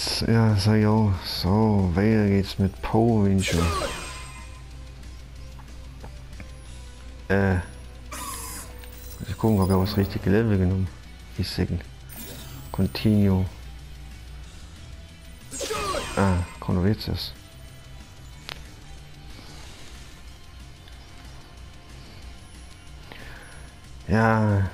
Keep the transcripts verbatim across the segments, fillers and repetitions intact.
geht's, ja, sag ich auch. So, weiter geht's mit Power Ranger. Äh. Ich gucken, ob er das richtige Level genommen. Ich sagen. Continue. Ah, Chronovitzes. Ja.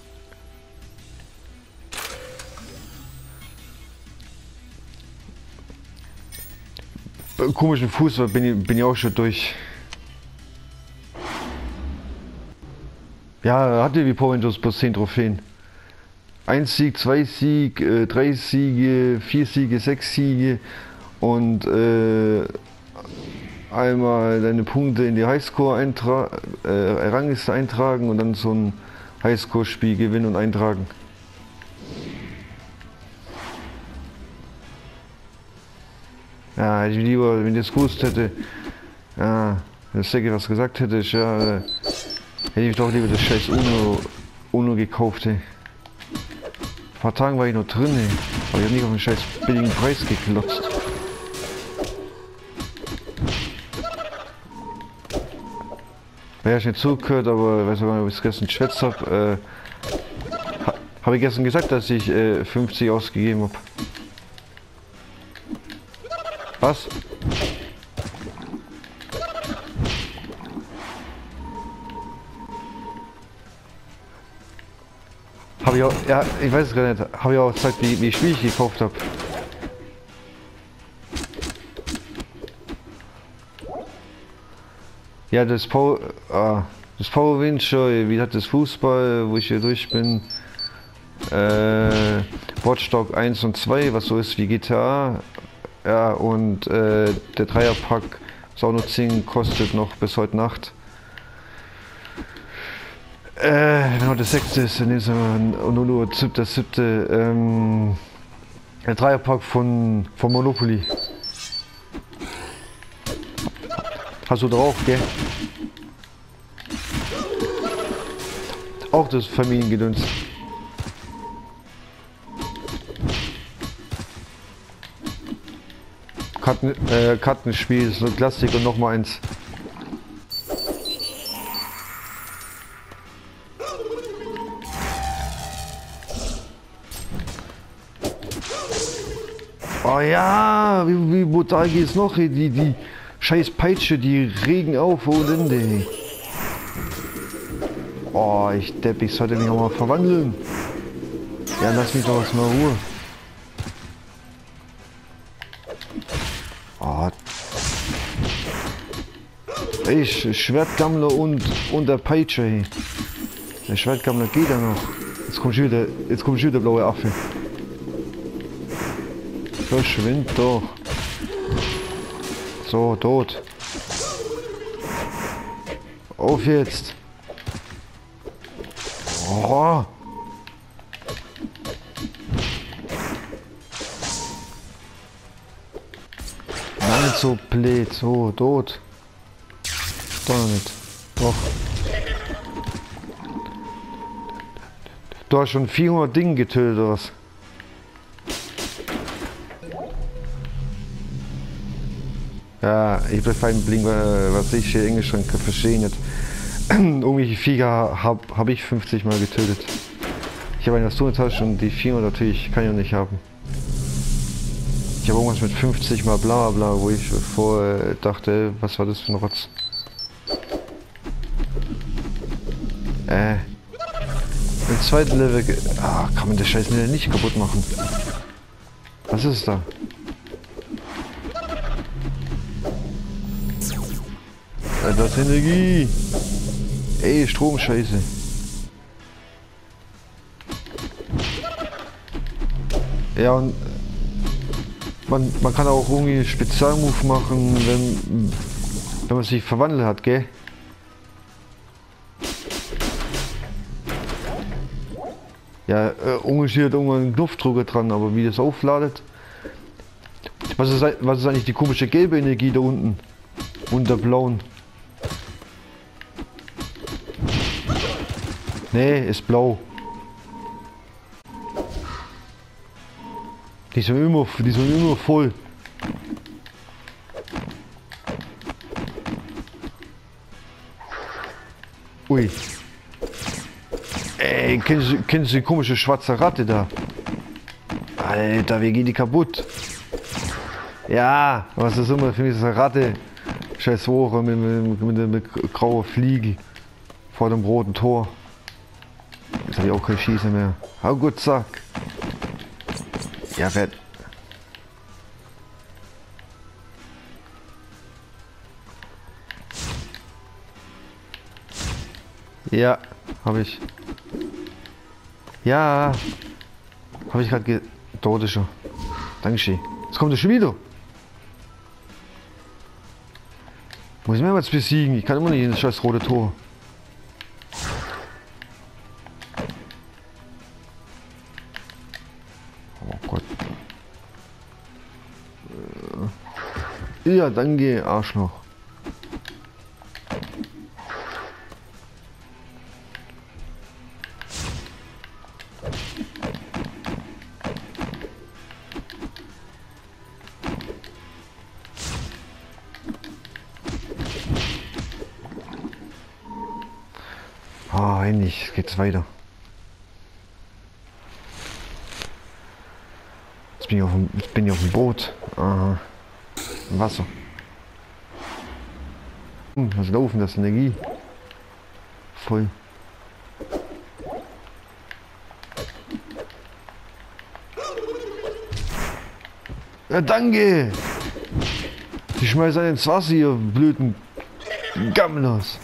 Komischen Fußball bin ich, bin ich auch schon durch. Ja, hatte wie Power Rangers plus zehn Trophäen. Ein Sieg, zwei Sieg, äh, drei Siege, vier Siege, sechs Siege und äh, einmal deine Punkte in die Highscore eintragen, äh, Rangliste eintragen und dann so ein Highscore-Spiel gewinnen und eintragen. Ja, hätte ich lieber, wenn ich das gewusst hätte, ja, wenn das Säcke was gesagt hätte, ich, ja, äh, hätte ich doch lieber das scheiß Uno, Uno gekauft. Ey. Ein paar Tagen war ich noch drin, ey. Aber ich habe nicht auf den scheiß billigen Preis geklotzt. Wer ich nicht zugehört, aber ich weiß auch gar nicht, ob ich es gestern geschwätzt habe. Äh, ha, habe ich gestern gesagt, dass ich äh, fünfzig ausgegeben habe. Was? Habe ich auch, ja, ich weiß es gar nicht, habe ich auch gesagt, wie, wie Spiel ich gekauft habe. Ja, das Power, ah, das Power Ranger, wie hat das Fußball, wo ich hier durch bin. Äh, Watch Dogs eins und zwei, was so ist wie G T A. Ja, und äh, der Dreierpack Sauno zehn kostet noch bis heute Nacht. Äh, genau, der sechste ist in diesem Uno siebte, siebte, ähm, der Dreierpack von, von Monopoly. Hast du drauf, gell? Auch das Familiengedöns. Karten, äh, Kartenspiel, so Klassik und nochmal eins. Oh ja, wie, wie brutal geht's noch? Die, die scheiß Peitsche, die regen auf ohne Ende. Oh, ich depp, ich sollte mich auch mal verwandeln. Ja, lass mich doch mal Ruhe. Oh. Ey, Schwertgammler und, und der Peitsche, ey. Der Schwertgammler geht ja noch. Jetzt kommt schon wieder, jetzt kommt schon wieder der blaue Affe. Verschwind doch. So, tot. Auf jetzt. Oh. Nein, so blöd. So, tot. Doch nicht. Doch. Du hast schon vierhundert Dinge getötet, oder was? Ja, ich bin fein blink, was ich hier Englisch schon verstehe nicht. Irgendwelche Viecher habe hab ich fünfzig Mal getötet. Ich habe eine Stundentasche und die vierhundert natürlich kann ich auch nicht haben. Ich habe irgendwas mit fünfzig Mal bla bla, wo ich vorher dachte, was war das für ein Rotz? Äh. Im zweiten Level. Ah, kann man das Scheiß nicht kaputt machen. Was ist da? Das ist Energie. Ey, Stromscheiße. Ja, und man, man kann auch irgendwie einen Spezialmove machen, wenn, wenn man sich verwandelt hat, gell? Ja, äh, ungeschiert irgendwann einen Knopfdrucker dran, aber wie das aufladet. Was ist, was ist eigentlich die komische gelbe Energie da unten? Unter blauen. Nee, ist blau. Die sind immer, die sind immer voll. Ui. Ey, kennst du, kennst du die komische schwarze Ratte da? Alter, wie geht die kaputt? Ja, was ist immer für mich ist eine Ratte? Scheiß Ohren mit, mit, mit, mit, mit grauer Fliege vor dem roten Tor. Jetzt habe ich auch kein Schießen mehr. Hau gut, zack. Ja, wer... Ja, habe ich. Ja, habe ich gerade ge... Dort ist er. Dankeschön. Jetzt kommt er schon wieder. Muss ich mehrmals besiegen. Ich kann immer nicht in das scheiß rote Tor. Oh Gott. Ja, danke, Arschloch. Ah, endlich geht's weiter. Jetzt bin ich auf dem, jetzt bin ich auf dem Boot. Aha. Im Wasser. Hm, was laufen, das ist Energie. Voll. Ja, danke! Die schmeißen ins Wasser, ihr blöden Gammelers.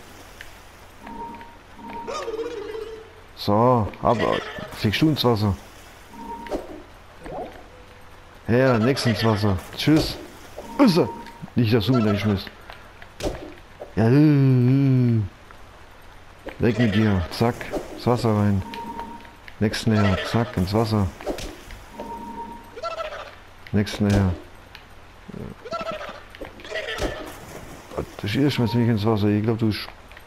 So, aber fickst du ins Wasser. Ja, nix ins Wasser. Tschüss. Össe. Nicht, dass du mich reinschmiss. Ja, äh, weg mit dir. Zack, ins Wasser rein. Nächsten her. Zack, ins Wasser. Nächsten her. Du schmeißt mich ins Wasser. Ich glaube, du...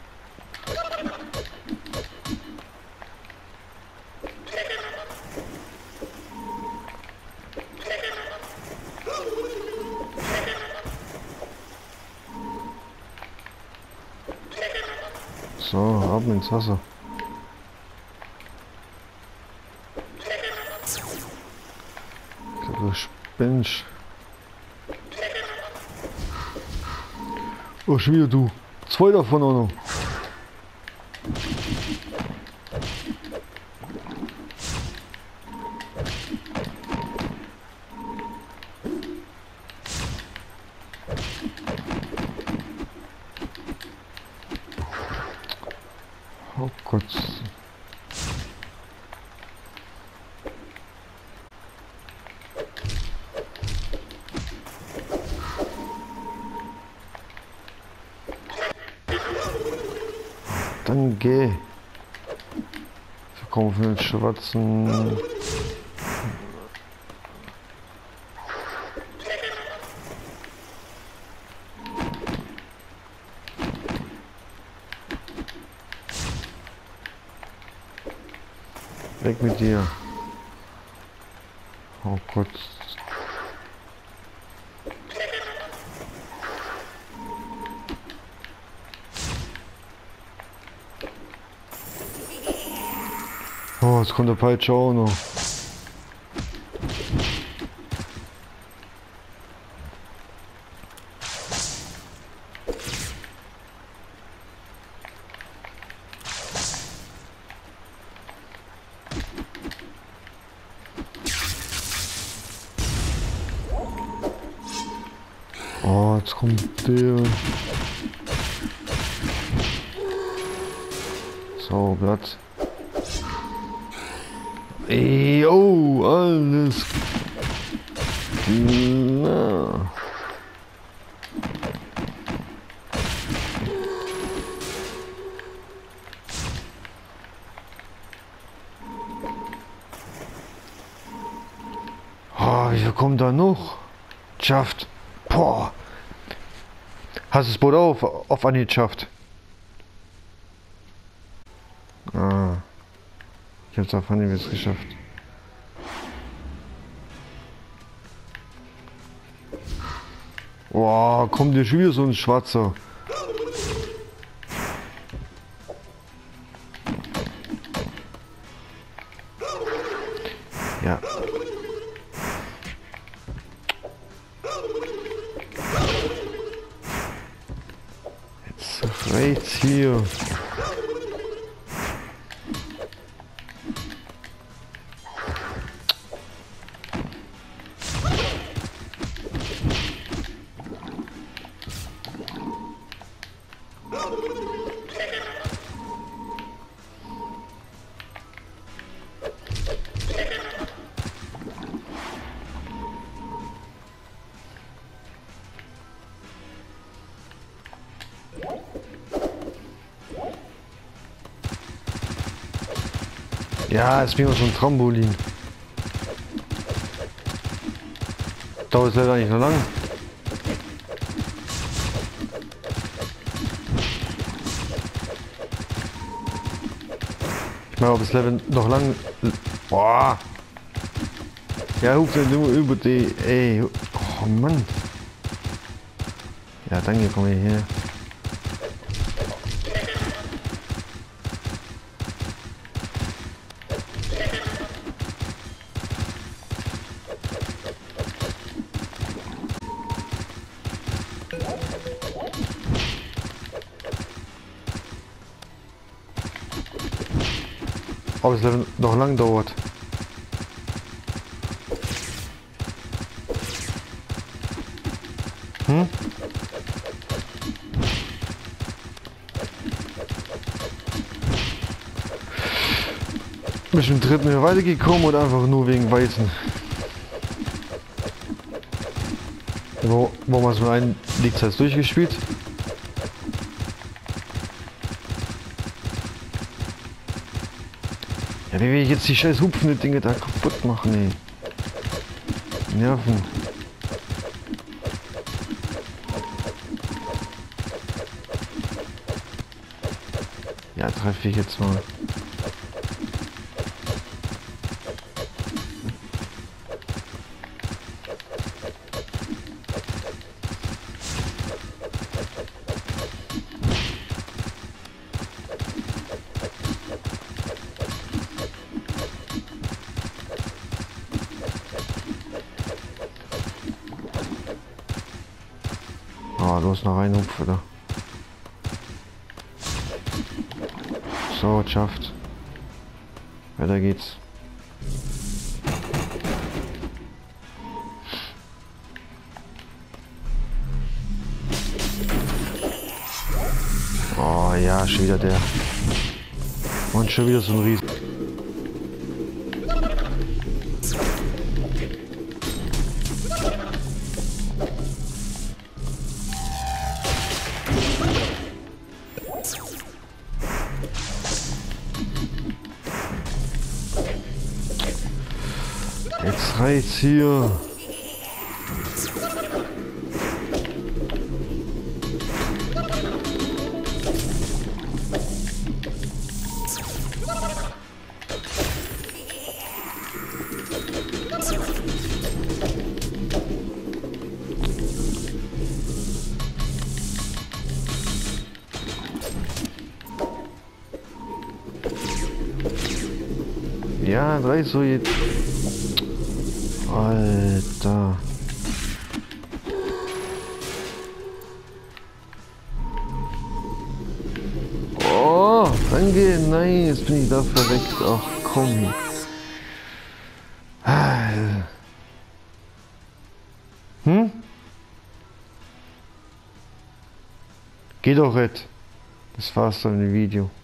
So, ab ins Wasser. Ich glaube, du spinnst. Oh, schon wieder du. Zwei davon auch noch. Oh Gott. Dann geh. So kommen wir den schwarzen. Weg mit dir. Oh Gott. Oh, jetzt kommt der Peitsche auch noch. Oh, jetzt kommt der. So, Blatt. Ey, oh, alles klar. Oh, wie viel kommt da noch? Schafft. Boah. Hast du das Boot auf, auf Anhieb geschafft? Ah. Ich hab's auf Anhieb jetzt geschafft. Oh, kommt dir schon wieder so ein Schwarzer. Ja. Jetzt reicht's hier. Ja, ist mir so ein Trampolin. Dauert leider nicht so lang. Ich meine, ob das Level noch lang... Boah! Ja, hupt nur über die... Ey, oh Mann! Ja, danke, komm her. Ob es noch lang dauert. Hm? Bist du im dritten Jahr weitergekommen oder einfach nur wegen Weißen? Wo, wo man so einen liegt, heißt durchgespielt. Ja, wie will ich jetzt die scheiß hupfende Dinge da kaputt machen, ey. Nerven. Ja, treffe ich jetzt mal. Ah, los, noch ein Hupf, oder? So, geschafft. Weiter geht's. Oh ja, schon wieder der. Und schon wieder so ein Riesen. Jetzt reicht's hier. Ja, drei so jetzt. Alter. Oh, danke. Nein, jetzt bin ich da verreckt. Ach komm. Hm? Geh doch jetzt. Das war's dann im Video.